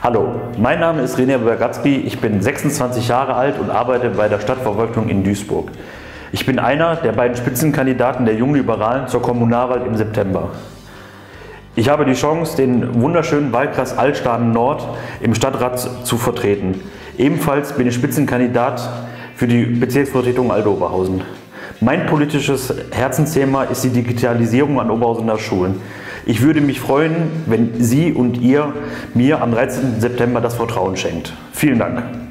Hallo, mein Name ist René Bergatzky, ich bin 26 Jahre alt und arbeite bei der Stadtverwaltung in Duisburg. Ich bin einer der beiden Spitzenkandidaten der Jungen Liberalen zur Kommunalwahl im September. Ich habe die Chance, den wunderschönen Wahlkreis Altstaden Nord im Stadtrat zu vertreten. Ebenfalls bin ich Spitzenkandidat für die Bezirksvertretung Alt-Oberhausen. Mein politisches Herzensthema ist die Digitalisierung an Oberhausener Schulen. Ich würde mich freuen, wenn Sie und ihr mir am 13. September das Vertrauen schenkt. Vielen Dank.